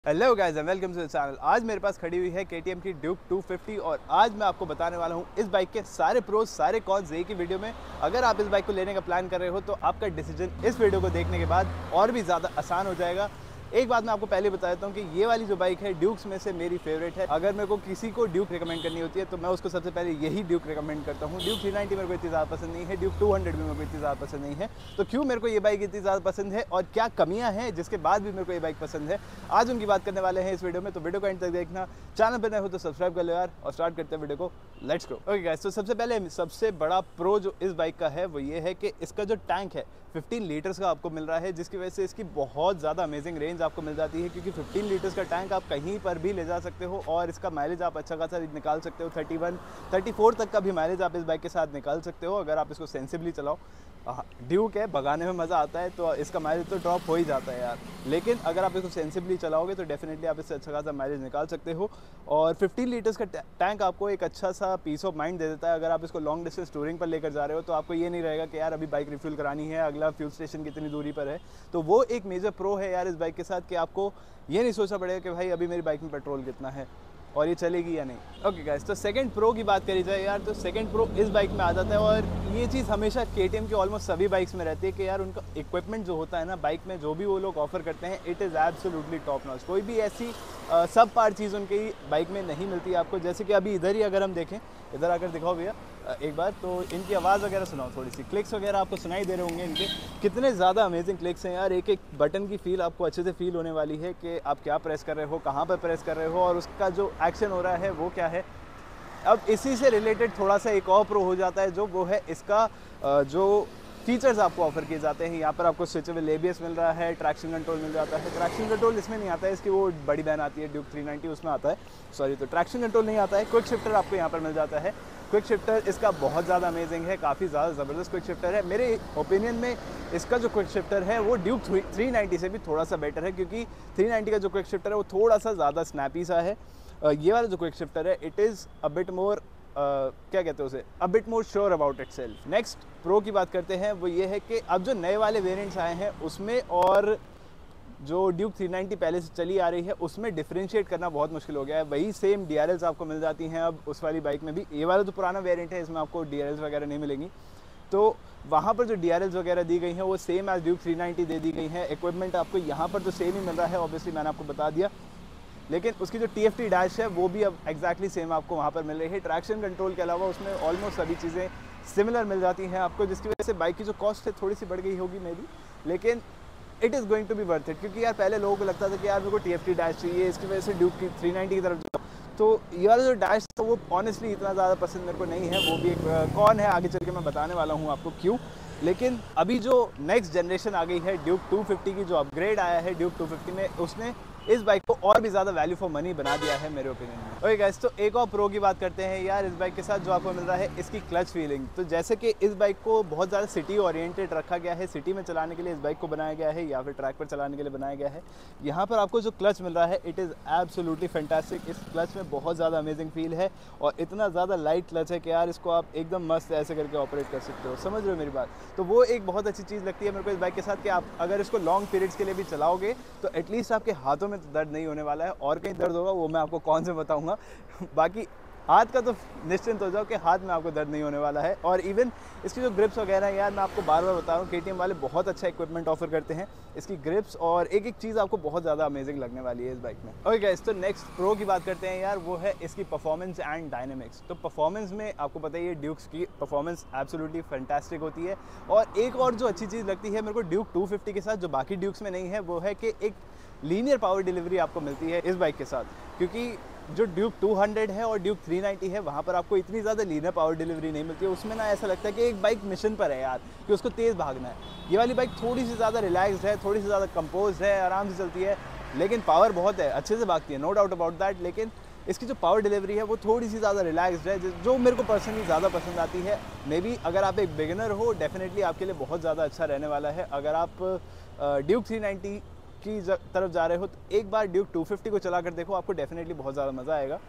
Hello guys and welcome to the channel. आज मेरे पास खड़ी हुई है KTM की ड्यूक 250 और आज मैं आपको बताने वाला हूँ इस बाइक के सारे प्रोज सारे कॉन्स एक ही वीडियो में। अगर आप इस बाइक को लेने का प्लान कर रहे हो तो आपका डिसीजन इस वीडियो को देखने के बाद और भी ज़्यादा आसान हो जाएगा। एक बात मैं आपको पहले बता देता हूँ कि ये वाली जो बाइक है ड्यूक्स में से मेरी फेवरेट है। अगर मेरे को किसी को ड्यूक रिकमेंड करनी होती है तो मैं उसको सबसे पहले यही ड्यूक रिकमेंड करता हूँ। ड्यूक 390 मेरे को इतनी ज़्यादा पसंद नहीं है, ड्यूक 200 भी मेरे को इतनी ज़्यादा पसंद नहीं है। तो क्यों मेरे को ये बाइक इतनी ज़्यादा पसंद है और क्या कमियाँ हैं जिसके बाद भी मेरे को ये बाइक पसंद है, आज उनकी बात करने वाले हैं इस वीडियो में। तो वीडियो को एंड तक देखना, चैनल पर नए हो तो सब्सक्राइब कर लो यार और स्टार्ट करते हैं वीडियो को। Let's go. ओके गाइस, तो सबसे पहले सबसे बड़ा प्रो जो इस बाइक का है वो ये है कि इसका जो टैंक है 15 लीटर्स का आपको मिल रहा है, जिसकी वजह से इसकी बहुत ज़्यादा अमेजिंग रेंज आपको मिल जाती है। क्योंकि 15 लीटर्स का टैंक आप कहीं पर भी ले जा सकते हो और इसका माइलेज आप अच्छा खासा निकाल सकते हो। 31, 34 तक का भी माइलेज आप इस बाइक के साथ निकाल सकते हो अगर आप इसको सेंसिबली चलाओ। ड्यूक है, भगाने में मज़ा आता है तो इसका माइलेज तो ड्रॉप हो ही जाता है यार, लेकिन अगर आप इसको सेंसिबली चलाओगे तो डेफिनेटली आप इससे अच्छा खासा माइलेज निकाल सकते हो। और 15 लीटर्स का टैंक आपको एक अच्छा सा पीस ऑफ माइंड दे देता है। अगर आप इसको लॉन्ग डिस्टेंस टूरिंग पर लेकर जा रहे हो तो आपको ये नहीं रहेगा कि यार अभी बाइक रिफ्यूल करानी है, अगला फ्यूल स्टेशन कितनी दूरी पर है। तो वो एक मेजर प्रो है यार इस बाइक के साथ कि आपको ये नहीं सोचना पड़ेगा कि भाई अभी मेरी बाइक में पेट्रोल कितना है और ये चलेगी या नहीं। ओके गाइस, तो सेकंड प्रो की बात करी जाए यार तो सेकंड प्रो इस बाइक में आ जाता है और ये चीज़ हमेशा KTM के ऑलमोस्ट सभी बाइक्स में रहती है कि यार उनका इक्विपमेंट जो होता है ना बाइक में, जो भी वो लोग ऑफर करते हैं it is absolutely top notch. कोई भी ऐसी सब पार्ट चीज़ उनकी बाइक में नहीं मिलती आपको। जैसे कि अभी इधर ही अगर हम देखें, इधर आकर दिखाओ भैया एक बार, तो इनकी आवाज़ वगैरह सुनाओ, थोड़ी सी क्लिक्स वगैरह आपको सुनाई दे रहे होंगे इनके। कितने ज़्यादा अमेजिंग क्लिक्स हैं यार, एक एक बटन की फील आपको अच्छे से फील होने वाली है कि आप क्या प्रेस कर रहे हो, कहाँ पर प्रेस कर रहे हो और उसका जो एक्शन हो रहा है वो क्या है। अब इसी से रिलेटेड थोड़ा सा एक और प्रो हो जाता है जो वो है इसका जो फीचर्स आपको ऑफर किए जाते हैं। यहाँ पर आपको स्विचेबल ABS मिल रहा है, ट्रैक्शन कंट्रोल मिल जाता है। ट्रैक्शन कंट्रोल इसमें नहीं आता है, इसकी वो बड़ी बहन आती है ड्यूक 390 उसमें आता है, सॉरी। तो ट्रैक्शन कंट्रोल नहीं आता है। क्विक शिफ्टर आपको यहाँ पर मिल जाता है। क्विक शिफ्टर इसका बहुत ज़्यादा अमेजिंग है, काफ़ी ज़्यादा ज़बरदस्त क्विक शिफ्टर है। मेरे ओपिनियन में इसका जो क्विक शिफ्टर है वो ड्यूक 390 से भी थोड़ा सा बेटर है, क्योंकि 390 का जो क्विक शिफ्टर है वो थोड़ा सा ज़्यादा स्नैपी सा है। ये वाला जो क्विक शिफ्टर है it is a bit more क्या कहते हैं उसे, a bit more sure about itself. Next pro की बात करते हैं, वो ये है कि अब जो नए वाले वेरिएंट्स आए हैं उसमें और जो ड्यूक 390 पहले से चली आ रही है उसमें डिफरेंशिएट करना बहुत मुश्किल हो गया है। वही सेम DRLs आपको मिल जाती हैं अब उस वाली बाइक में भी। ये वाला जो पुराना वेरिएंट है इसमें आपको DRLs वगैरह नहीं मिलेंगी, तो वहाँ पर जो DRLs वगैरह दी गई हैं वो सेम एज ड्यूक 390 दे दी गई हैं। इक्विपमेंट आपको यहाँ पर तो सेम ही मिल रहा है, ऑब्वियसली मैंने आपको बता दिया, लेकिन उसकी जो TFT डैश है वो भी अब एग्जैक्टली सेम आपको वहाँ पर मिल रही है। ट्रैक्शन कंट्रोल के अलावा उसमें ऑलमोस्ट सभी चीज़ें सिमिलर मिल जाती हैं आपको, जिसकी वजह से बाइक की जो कॉस्ट है थोड़ी सी बढ़ गई होगी मे बी, लेकिन it is going to be worth it. क्योंकि यार पहले लोगों को लगता था कि यार मेरे को TFT डैश चाहिए, इसकी वजह से ड्यूक की 390 की तरफ जाओ। तो ये वाला जो डैश था वो ऑनेस्टली इतना ज़्यादा पसंद मेरे को नहीं है। वो भी एक कौन है आगे चल के मैं बताने वाला हूँ आपको क्यों। लेकिन अभी जो नेक्स्ट जनरेशन आ गई है ड्यूक 250 की, जो अपग्रेड आया है ड्यूक 250 में, उसने इस बाइक को और भी ज़्यादा वैल्यू फॉर मनी बना दिया है मेरे ओपिनियन में। ओके गाइस, तो एक और प्रो की बात करते हैं यार इस बाइक के साथ जो आपको मिल रहा है इसकी क्लच फीलिंग। तो जैसे कि इस बाइक को बहुत ज़्यादा सिटी ओरिएंटेड रखा गया है, सिटी में चलाने के लिए इस बाइक को बनाया गया है या फिर ट्रैक पर चलाने के लिए बनाया गया है। यहाँ पर आपको जो क्लच मिल रहा है इट इज़ एब्सोल्युटली फैंटास्टिक। इस क्लच में बहुत ज़्यादा अमेजिंग फील है और इतना ज़्यादा लाइट क्लच है कि यार इसको आप एकदम मस्त ऐसे करके ऑपरेट कर सकते हो, समझ रहे हो मेरी बात। तो वो एक बहुत अच्छी चीज़ लगती है मेरे को इस बाइक के साथ कि आप अगर इसको लॉन्ग पीरियड्स के लिए भी चलाओगे तो एटलीस्ट आपके हाथों में तो दर्द नहीं होने वाला है, और कहीं दर्द होगा वो मैं आपको कौन से बताऊंगा बाकी हाथ का तो निश्चिंत हो जाओ कि हाथ में आपको दर्द नहीं होने वाला है। और इवन इसकी जो ग्रिप्स वगैरह है यार, मैं आपको बार बार बता रहा हूँ KTM वाले बहुत अच्छा इक्विपमेंट ऑफर करते हैं। इसकी ग्रिप्स और एक एक चीज़ आपको बहुत ज़्यादा अमेजिंग लगने वाली है इस बाइक में। ओके गाइस, तो नेक्स्ट प्रो की बात करते हैं यार, वो है इसकी परफॉर्मेंस एंड डायनेमिक्स। तो परफॉर्मेंस में आपको पता ही है ड्यूक्स की परफॉर्मेंस एब्सोल्युटली फैंटास्टिक होती है। और एक और जो अच्छी चीज़ लगती है मेरे को ड्यूक 250 के साथ जो बाकी ड्यूक्स में नहीं है, वो है कि एक लीनियर पावर डिलीवरी आपको मिलती है इस बाइक के साथ। क्योंकि जो ड्यूक 200 है और ड्यूक 390 है वहाँ पर आपको इतनी ज़्यादा लीनियर पावर डिलीवरी नहीं मिलती है। उसमें ना ऐसा लगता है कि एक बाइक मिशन पर है यार, कि उसको तेज़ भागना है। ये वाली बाइक थोड़ी सी ज़्यादा रिलैक्स्ड है, थोड़ी सी ज़्यादा कंपोज है, आराम से चलती है, लेकिन पावर बहुत है, अच्छे से भागती है, नो डाउट अबाउट दैट। लेकिन इसकी जो पावर डिलीवरी है वो थोड़ी सी ज़्यादा रिलैक्स्ड है, जो मेरे को पर्सनली ज़्यादा पसंद आती है। मे बी अगर आप एक बिगिनर हो डेफिनेटली आपके लिए बहुत ज़्यादा अच्छा रहने वाला है। अगर आप ड्यूक 390 की तरफ जा रहे हो तो एक बार ड्यूक 250 को चला कर देखो, आपको डेफिनेटली बहुत ज़्यादा मज़ा आएगा।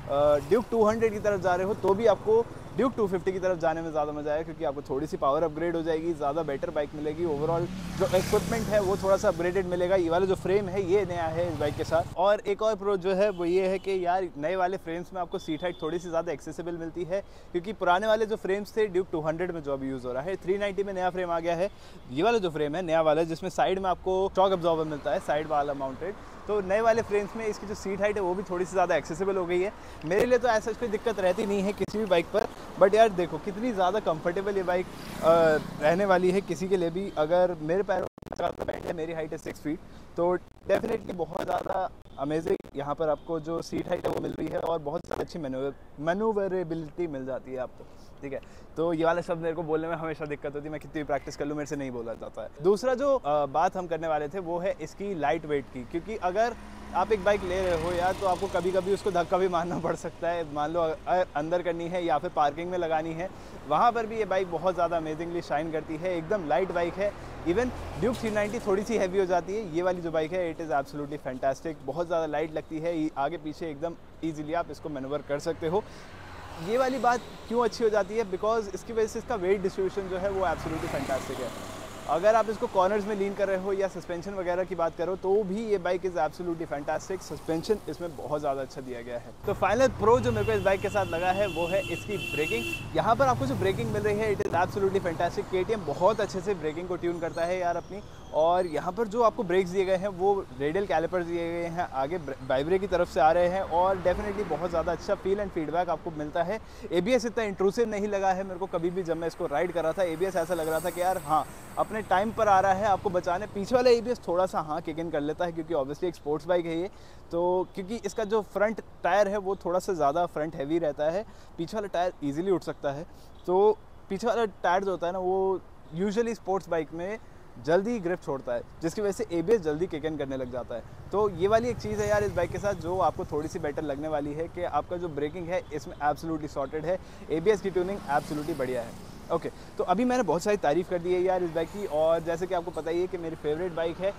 ड्यूक 200 की तरफ जा रहे हो तो भी आपको ड्यूक 250 की तरफ जाने में ज़्यादा मज़ा आएगा, क्योंकि आपको थोड़ी सी पावर अपग्रेड हो जाएगी, ज़्यादा बेटर बाइक मिलेगी, ओवरऑल जो इक्विपमेंट है वो थोड़ा सा अपग्रेडेड मिलेगा। ये वाला जो फ्रेम है ये नया है इस बाइक के साथ। और एक और प्रो जो है वो ये है कि यार नए वाले फ्रेम्स में आपको सीट हाइट थोड़ी सी ज़्यादा एक्सेसिबल मिलती है, क्योंकि पुराने वाले जो फ्रेम्स थे ड्यूक 200 में जो अभी यूज़ हो रहा है, 390 में नया फ्रेम आ गया है। ये वाला जो फ्रेम है नया वाला, जिसमें साइड में आपको शॉक अब्जॉर्बर मिलता है, साइड वाला माउंटेड, तो नए वाले फ्रेम्स में इसकी जो सीट हाइट है वो भी थोड़ी सी ज़्यादा एक्सेसिबल हो गई है। मेरे लिए तो ऐसा कोई दिक्कत रहती नहीं है किसी भी बाइक पर, बट यार देखो कितनी ज़्यादा कंफर्टेबल ये बाइक रहने वाली है किसी के लिए भी। अगर मेरे पैरों में बैठ है, मेरी हाइट है 6 फीट, तो डेफिनेटली बहुत ज़्यादा अमेजिंग यहाँ पर आपको जो सीट हाइट है वो मिल रही है, और बहुत ज़्यादा अच्छी मैनूवरेबिलिटी मिल जाती है आपको, ठीक है। तो ये वाला शब्द मेरे को बोलने में हमेशा दिक्कत होती है, मैं कितनी भी प्रैक्टिस कर लूँ मेरे से नहीं बोला जाता है। दूसरा जो बात हम करने वाले थे वो है इसकी लाइट वेट की, क्योंकि अगर आप एक बाइक ले रहे हो यार तो आपको कभी कभी उसको धक्का भी मारना पड़ सकता है। मान लो अंदर करनी है या फिर पार्किंग में लगानी है, वहाँ पर भी ये बाइक बहुत ज़्यादा अमेजिंगली शाइन करती है। एकदम लाइट बाइक है। इवन ड्यूक 390 थोड़ी सी हैवी हो जाती है, ये वाली जो बाइक है इट इज़ एब्सोल्युटली फैंटास्टिक, बहुत ज़्यादा लाइट लगती है, आगे पीछे एकदम ईजिली आप इसको मैनूवर कर सकते हो। ये वाली बात क्यों अच्छी हो जाती है, बिकॉज इसकी वजह से इसका वेट डिस्ट्रीब्यूशन जो है वो एब्सोल्युटली फैंटास्टिक है। अगर आप इसको कॉर्नर्स में लीन कर रहे हो या सस्पेंशन वगैरह की बात करो तो भी ये bike is absolutely fantastic, suspension इसमें बहुत ज़्यादा अच्छा दिया गया है। तो फाइनल प्रो जो मेरे को इस बाइक के साथ लगा है वो है इसकी ब्रेकिंग। यहाँ पर आपको जो ब्रेकिंग मिल रही है it is absolutely fantastic. KTM बहुत अच्छे से ब्रेकिंग को ट्यून करता है यार अपनी, और यहाँ पर जो आपको ब्रेक्स दिए गए हैं वो रेडियल कैलिपर्स दिए गए हैं, आगे वाइब्रे की तरफ से आ रहे हैं, और डेफिनेटली बहुत ज़्यादा अच्छा फील एंड फीडबैक आपको मिलता है। ABS इतना इंट्रूसिव नहीं लगा है मेरे को कभी भी, जब मैं इसको राइड कर रहा था ABS ऐसा लग रहा था कि यार हाँ अपने टाइम पर आ रहा है आपको बचाने। पीछे वाला ABS थोड़ा सा हाँ किक इन कर लेता है, क्योंकि ऑब्वियसली एक स्पोर्ट्स बाइक है ये, तो क्योंकि इसका जो फ्रंट टायर है वो थोड़ा सा ज़्यादा फ्रंट हैवी रहता है, पीछे वाला टायर ईजिली उठ सकता है। तो पीछे वाला टायर जो होता है ना वो यूजुअली स्पोर्ट्स बाइक में जल्दी ग्रिप छोड़ता है, जिसकी वजह से ABS जल्दी किक इन करने लग जाता है। तो ये वाली एक चीज़ है यार इस बाइक के साथ जो आपको थोड़ी सी बेटर लगने वाली है, कि आपका जो ब्रेकिंग है इसमें एब्सोल्युटली सॉर्टेड है, ABS की ट्यूनिंग एब्सोल्युटली बढ़िया है। ओके, तो अभी मैंने बहुत सारी तारीफ़ कर दी है यार इस बाइक की, और जैसे कि आपको पता ही है कि मेरी फेवरेट बाइक है।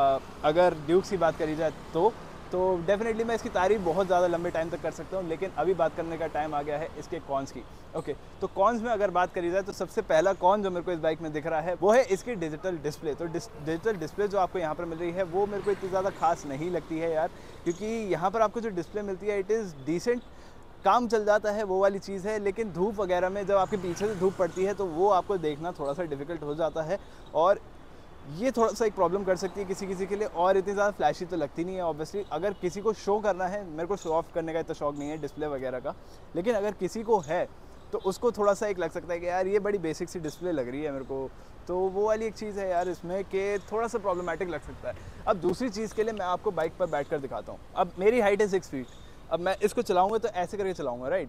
अगर ड्यूक्स की बात करी जाए तो डेफिनेटली मैं इसकी तारीफ बहुत ज़्यादा लंबे टाइम तक कर सकता हूँ, लेकिन अभी बात करने का टाइम आ गया है इसके कॉन्स की। ओके, तो कॉन्स में अगर बात करी जाए तो सबसे पहला कॉन जो मेरे को इस बाइक में दिख रहा है वो है इसकी डिजिटल डिस्प्ले। तो डिजिटल डिस्प्ले जो आपको यहाँ पर मिल रही है वो मेरे को इतनी ज़्यादा खास नहीं लगती है यार, क्योंकि यहाँ पर आपको जो डिस्प्ले मिलती है इट इज़ डिसेंट, काम चल जाता है वो वाली चीज़ है, लेकिन धूप वगैरह में जब आपके पीछे से धूप पड़ती है तो वो आपको देखना थोड़ा सा डिफ़िकल्ट हो जाता है, और ये थोड़ा सा एक प्रॉब्लम कर सकती है किसी के लिए। और इतनी ज़्यादा फ्लैशी तो लगती नहीं है ऑब्वियसली। अगर किसी को शो करना है, मेरे को शो ऑफ करने का इतना शौक नहीं है डिस्प्ले वगैरह का, लेकिन अगर किसी को है तो उसको थोड़ा सा एक लग सकता है कि यार ये बड़ी बेसिक सी डिस्प्ले लग रही है मेरे को, तो वो वाली एक चीज़ है यार इसमें कि थोड़ा सा प्रॉब्लमेटिक लग सकता है। अब दूसरी चीज़ के लिए मैं आपको बाइक पर बैठ कर दिखाता हूँ। अब मेरी हाइट है 6 फीट, अब मैं इसको चलाऊँगा तो ऐसे करके चलाऊँगा, राइट।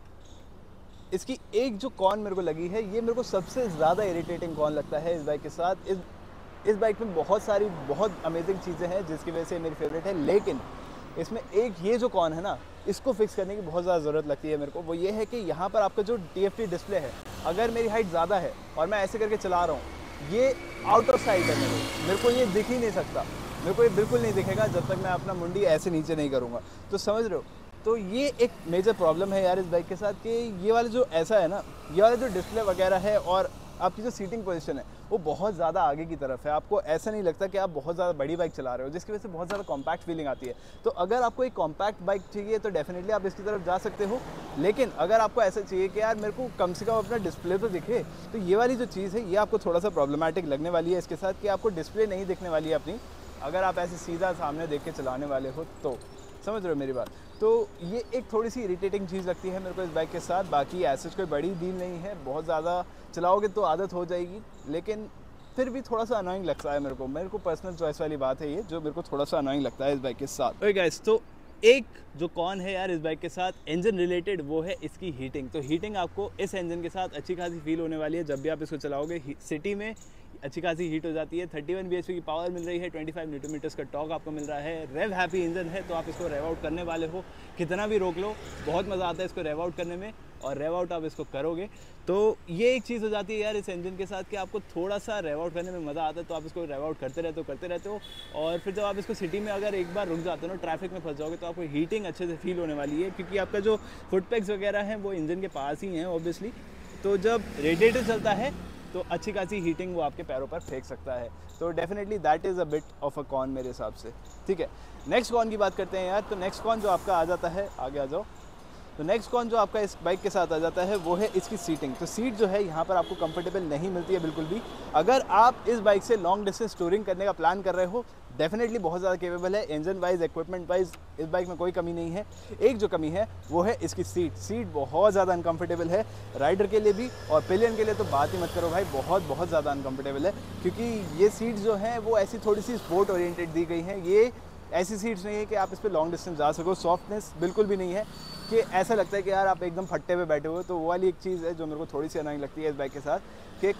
इसकी एक जो कॉन मेरे को लगी है, ये मेरे को सबसे ज़्यादा इरिटेटिंग कॉन लगता है इस बाइक के साथ। इस बाइक में बहुत सारी बहुत अमेजिंग चीज़ें हैं जिसकी वजह से मेरी फेवरेट है, लेकिन इसमें एक ये जो कॉन है ना, इसको फिक्स करने की बहुत ज़्यादा ज़रूरत लगती है मेरे को। वो ये है कि यहाँ पर आपका जो TFT डिस्प्ले है, अगर मेरी हाइट ज़्यादा है और मैं ऐसे करके चला रहा हूँ, ये आउट ऑफ साइट है मेरे को ये दिख ही नहीं सकता, मेरे को ये बिल्कुल नहीं दिखेगा जब तक मैं अपना मुंडी ऐसे नीचे नहीं करूँगा। तो समझ रहे हो, तो ये एक मेजर प्रॉब्लम है यार इस बाइक के साथ, कि ये वाला जो ऐसा है ना, ये वाला जो डिस्प्ले वगैरह है और आपकी जो सीटिंग पोजीशन है वो बहुत ज़्यादा आगे की तरफ है। आपको ऐसा नहीं लगता कि आप बहुत ज़्यादा बड़ी बाइक चला रहे हो, जिसकी वजह से बहुत ज़्यादा कॉम्पैक्ट फीलिंग आती है। तो अगर आपको एक कॉम्पैक्ट बाइक चाहिए तो डेफिनेटली आप इसकी तरफ जा सकते हो, लेकिन अगर आपको ऐसा चाहिए कि यार मेरे को कम से कम अपना डिस्प्ले तो दिखे, तो ये वाली जो चीज़ है ये आपको थोड़ा सा प्रॉब्लमेटिक लगने वाली है इसके साथ, कि आपको डिस्प्ले नहीं दिखने वाली है अपनी, अगर आप ऐसे सीधा सामने देख के चलाने वाले हो तो। समझ रहे हो मेरी बात। तो ये एक थोड़ी सी इरिटेटिंग चीज़ लगती है मेरे को इस बाइक के साथ। बाकी ऐसे कोई बड़ी डील नहीं है, बहुत ज़्यादा चलाओगे तो आदत हो जाएगी, लेकिन फिर भी थोड़ा सा अनोइंग लगता है मेरे को पर्सनल चॉइस वाली बात है ये, जो मेरे को थोड़ा सा अनोइंग लगता है इस बाइक के साथ। ओके गाइस, तो एक जो कॉन है यार इस बाइक के साथ इंजन रिलेटेड, वो है इसकी हीटिंग। तो हीटिंग आपको इस इंजन के साथ अच्छी खासी फील होने वाली है जब भी आप इसको चलाओगे। सिटी में अच्छी खासी हीट हो जाती है। 31 bhp की पावर मिल रही है, 25 Nm का टॉर्क आपको मिल रहा है। रेव हैप्पी इंजन है, तो आप इसको रेव आउट करने वाले हो, कितना भी रोक लो बहुत मज़ा आता है इसको रेव आउट करने में। और रेव आउट आप इसको करोगे तो ये एक चीज़ हो जाती है यार इस इंजन के साथ कि आपको थोड़ा सा रेव आउट करने में मज़ा आता है, तो आप इसको रेव आउट करते रहते हो और फिर जब आप इसको सिटी में अगर एक बार रुक जाते हो ना, ट्रैफिक में फंस जाओगे, तो आपको हीटिंग अच्छे से फील होने वाली है, क्योंकि आपका जो फुट पैक्स वगैरह हैं वो इंजन के पास ही हैं ऑब्वियसली। तो जब रेडिएटर चलता है तो अच्छी खासी हीटिंग वो आपके पैरों पर फेंक सकता है। तो definitely that is a bit of a con मेरे हिसाब से, ठीक है। नेक्स्ट कॉन की बात करते हैं यार। तो नेक्स्ट कॉन जो आपका आ जाता है, आगे आ जाओ। तो नेक्स्ट कॉन जो आपका इस बाइक के साथ आ जाता है वो है इसकी सीटिंग। तो सीट जो है यहाँ पर आपको कंफर्टेबल नहीं मिलती है बिल्कुल भी। अगर आप इस बाइक से लॉन्ग डिस्टेंस टूरिंग करने का प्लान कर रहे हो, डेफिनेटली बहुत ज़्यादा केपेबल है। इंजन वाइज, इक्विपमेंट वाइज इस बाइक में कोई कमी नहीं है। एक जो कमी है वो है इसकी सीट बहुत ज़्यादा अनकंफर्टेबल है राइडर के लिए भी, और पिलियन के लिए तो बात ही मत करो भाई, बहुत ज़्यादा अनकंफर्टेबल है। क्योंकि ये सीट जो है वो ऐसी थोड़ी सी स्पोर्ट ओरिएंटेड दी गई हैं। ये ऐसी सीट्स नहीं है कि आप इस पर लॉन्ग डिस्टेंस जा सको। सॉफ्टनेस बिल्कुल भी नहीं है कि ऐसा लगता है कि यार आप एकदम फट्टे पे बैठे हुए। तो वो वाली एक चीज़ है जो मेरे को थोड़ी सी अनोइंग लगती है इस बाइक के साथ, कि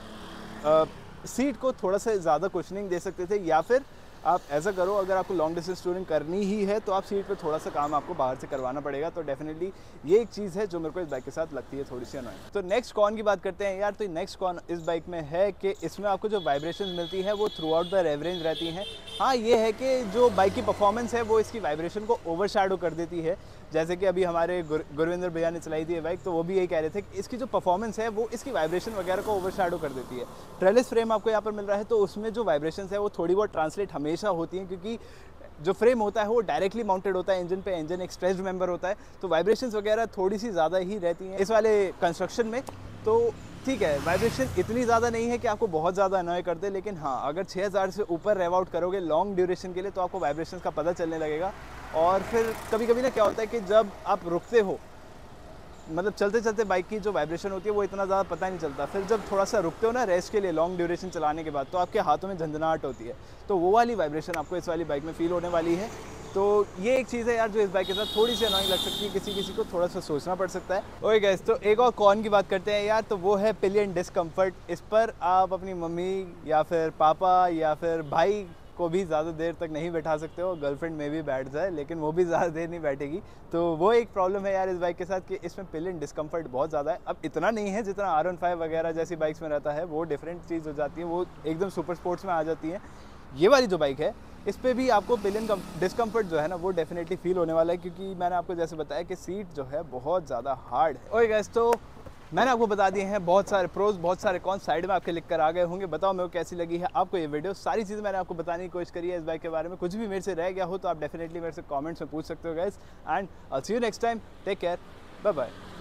सीट को थोड़ा सा ज़्यादा कुशनिंग दे सकते थे, या फिर आप ऐसा करो, अगर आपको लॉन्ग डिस्टेंस टूरिंग करनी ही है तो आप सीट पे थोड़ा सा काम आपको बाहर से करवाना पड़ेगा। तो डेफिनेटली ये एक चीज़ है जो मेरे को इस बाइक के साथ लगती है थोड़ी सी अनोइंग। तो नेक्स्ट कॉन की बात करते हैं यार। तो नेक्स्ट कॉन इस बाइक में है कि इसमें आपको जो वाइब्रेशन मिलती है वो throughout the rev range रहती हैं। हाँ, ये है कि जो बाइक की परफॉर्मेंस है वो इसकी वाइब्रेशन को ओवरशैडो कर देती है। जैसे कि अभी हमारे गुरविंदर भैया ने चलाई थी ये बाइक, तो वो भी यही कह रहे थे कि इसकी जो परफॉर्मेंस है वो इसकी वाइब्रेशन वगैरह को ओवरशैडो कर देती है। ट्रेलिस फ्रेम आपको यहाँ पर मिल रहा है, तो उसमें जो वाइब्रेशन है वो थोड़ी बहुत ट्रांसलेट हमेशा होती हैं, क्योंकि जो फ्रेम होता है वो डायरेक्टली माउंटेड होता है इंजन पे, इंजन एक स्ट्रेच्ड मेंबर होता है, तो वाइब्रेशंस वगैरह थोड़ी सी ज़्यादा ही रहती हैं इस वाले कंस्ट्रक्शन में। तो ठीक है, वाइब्रेशन इतनी ज़्यादा नहीं है कि आपको बहुत ज़्यादा अनॉय कर दे, लेकिन हाँ, अगर 6000 से ऊपर रेव आउट करोगे लॉन्ग ड्यूरेशन के लिए तो आपको वाइब्रेशन का पता चलने लगेगा। और फिर कभी कभी ना क्या होता है कि जब आप रुकते हो, मतलब चलते चलते बाइक की जो वाइब्रेशन होती है वो इतना ज़्यादा पता नहीं चलता। फिर जब थोड़ा सा रुकते हो ना रेस्ट के लिए लॉन्ग ड्यूरेशन चलाने के बाद, तो आपके हाथों में झंझनाहट होती है, तो वो वाली वाइब्रेशन आपको इस वाली बाइक में फील होने वाली है। तो ये एक चीज़ है यार जो इस बाइक के साथ थोड़ी सी अनोइंग लग सकती है, किसी को थोड़ा सा सोचना पड़ सकता है। ओके गाइस, तो एक और कॉन की बात करते हैं यार। तो वो है पिलियन डिस्कम्फर्ट। इस पर आप अपनी मम्मी या फिर पापा या फिर भाई को भी ज़्यादा देर तक नहीं बैठा सकते हो। गर्लफ्रेंड में भी बैठ जाए लेकिन वो भी ज़्यादा देर नहीं बैठेगी। तो वो एक प्रॉब्लम है यार इस बाइक के साथ कि इसमें पिलियन डिस्कम्फर्ट बहुत ज़्यादा है। अब इतना नहीं है जितना R15 वगैरह जैसी बाइक्स में रहता है, वो डिफरेंट चीज़ हो जाती है, वो एकदम सुपर स्पोर्ट्स में आ जाती है। ये वाली जो बाइक है इस पर भी आपको पिलियन डिस्कम्फर्ट जो है ना वो डेफिनेटली फील होने वाला है, क्योंकि मैंने आपको जैसे बताया कि सीट जो है बहुत ज़्यादा हार्ड है। ओके गाइस, तो मैंने आपको बता दिए हैं बहुत सारे प्रोज, बहुत सारे कॉन्स साइड में आपके लिख कर आ गए होंगे। बताओ मेरे को कैसी लगी है आपको ये वीडियो। सारी चीज़ें मैंने आपको बताने की कोशिश करी है इस बाइक के बारे में। कुछ भी मेरे से रह गया हो तो आप डेफिनेटली मेरे से कमेंट्स में पूछ सकते हो guys. And I see you next time, take care, bye bye.